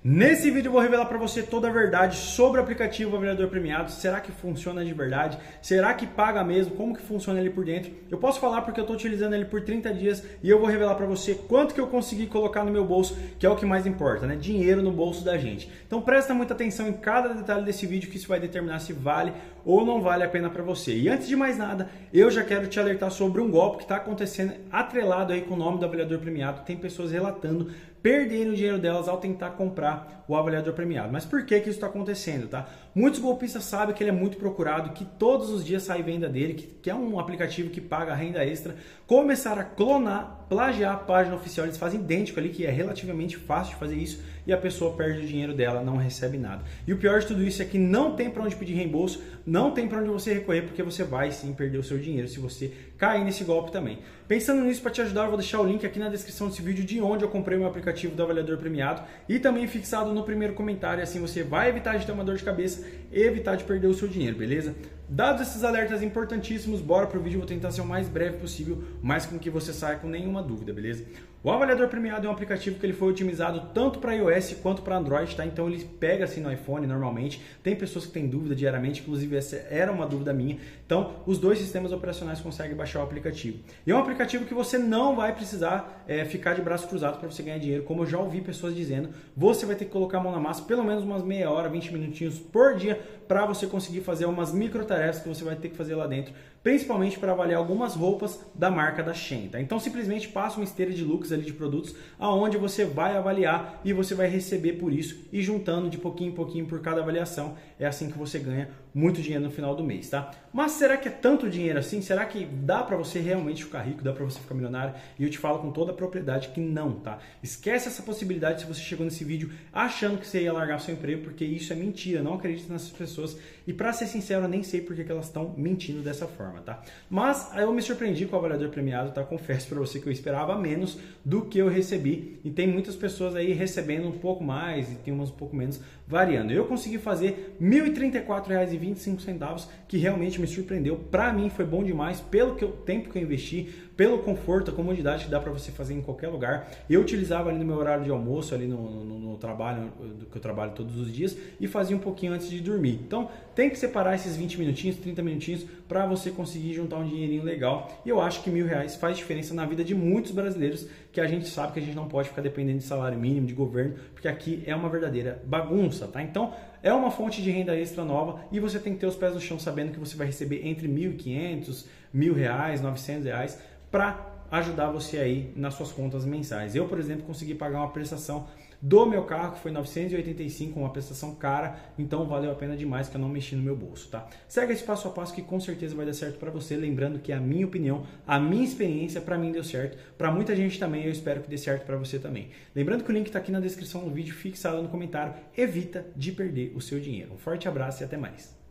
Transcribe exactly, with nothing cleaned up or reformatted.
Nesse vídeo eu vou revelar para você toda a verdade sobre o aplicativo Avaliador Premiado. Será que funciona de verdade? Será que paga mesmo? Como que funciona ele por dentro? Eu posso falar porque eu estou utilizando ele por trinta dias e eu vou revelar para você quanto que eu consegui colocar no meu bolso, que é o que mais importa, né? Dinheiro no bolso da gente. Então presta muita atenção em cada detalhe desse vídeo, que isso vai determinar se vale ou não vale a pena para você. E antes de mais nada, eu já quero te alertar sobre um golpe que está acontecendo atrelado aí com o nome do Avaliador Premiado. Tem pessoas relatando perderem o dinheiro delas ao tentar comprar o avaliador premiado. Mas por que que isso está acontecendo, tá? Muitos golpistas sabem que ele é muito procurado, que todos os dias sai venda dele, que, que é um aplicativo que paga renda extra. Começaram a clonar, plagiar a página oficial, eles fazem idêntico ali, que é relativamente fácil de fazer isso, e a pessoa perde o dinheiro dela, não recebe nada. E o pior de tudo isso é que não tem para onde pedir reembolso, não tem para onde você recorrer, porque você vai sim perder o seu dinheiro se você cair nesse golpe também. Pensando nisso, para te ajudar, eu vou deixar o link aqui na descrição desse vídeo de onde eu comprei o meu aplicativo do avaliador premiado e também fixado no primeiro comentário, assim você vai evitar de ter uma dor de cabeça e evitar de perder o seu dinheiro, beleza? Dados esses alertas importantíssimos, bora pro vídeo, vou tentar ser o mais breve possível, mas com que você saia com nenhuma dúvida, beleza? O avaliador premiado é um aplicativo que ele foi otimizado tanto para iOS quanto para Android, tá? Então ele pega assim no iPhone normalmente, tem pessoas que têm dúvida diariamente, inclusive essa era uma dúvida minha, então os dois sistemas operacionais conseguem baixar o aplicativo. E é um aplicativo que você não vai precisar é, ficar de braço cruzado para você ganhar dinheiro, como eu já ouvi pessoas dizendo, você vai ter que colocar a mão na massa pelo menos umas meia hora, vinte minutinhos por dia para você conseguir fazer umas micro tarefas que você vai ter que fazer lá dentro, principalmente para avaliar algumas roupas da marca da Shein, tá? Então simplesmente passa uma esteira de looks ali de produtos aonde você vai avaliar e você vai receber por isso e juntando de pouquinho em pouquinho por cada avaliação, é assim que você ganha muito dinheiro no final do mês, tá? Mas será que é tanto dinheiro assim? Será que dá para você realmente ficar rico, dá para você ficar milionário? E eu te falo com toda a propriedade que não, tá? Esquece essa possibilidade se você chegou nesse vídeo achando que você ia largar seu emprego, porque isso é mentira, não acredite nessas pessoas e para ser sincero, eu nem sei porque que elas estão mentindo dessa forma, tá? Mas eu me surpreendi com o avaliador premiado, tá? Confesso para você que eu esperava menos do que eu recebi e tem muitas pessoas aí recebendo um pouco mais e tem umas um pouco menos, variando. Eu consegui fazer mil e trinta e quatro reais e vinte e cinco centavos, que realmente me surpreendeu. Para mim foi bom demais pelo que eu, tempo que eu investi, pelo conforto, a comodidade que dá para você fazer em qualquer lugar. Eu utilizava ali no meu horário de almoço, ali no, no, no trabalho, que eu trabalho todos os dias, e fazia um pouquinho antes de dormir. Então tem que separar esses vinte minutinhos, trinta minutinhos para você conseguir juntar um dinheirinho legal. E eu acho que mil reais faz diferença na vida de muitos brasileiros, que a gente sabe que a gente não pode ficar dependendo de salário mínimo, de governo, porque aqui é uma verdadeira bagunça, tá? Então é uma fonte de renda extra nova e você tem que ter os pés no chão sabendo que você vai receber entre mil e quinhentos, mil reais, novecentos reais para ajudar você aí nas suas contas mensais. Eu, por exemplo, consegui pagar uma prestação do meu carro, que foi novecentos e oitenta e cinco, uma prestação cara, então valeu a pena demais, que eu não mexi no meu bolso, tá? Segue esse passo a passo que com certeza vai dar certo para você, lembrando que a minha opinião, a minha experiência, para mim deu certo, para muita gente também, eu espero que dê certo para você também. Lembrando que o link está aqui na descrição do vídeo, fixado no comentário, evita de perder o seu dinheiro. Um forte abraço e até mais.